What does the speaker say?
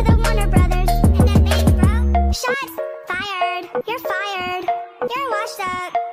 the Warner Brothers. And then thanks, bro. Shots fired. You're fired. You're washed up.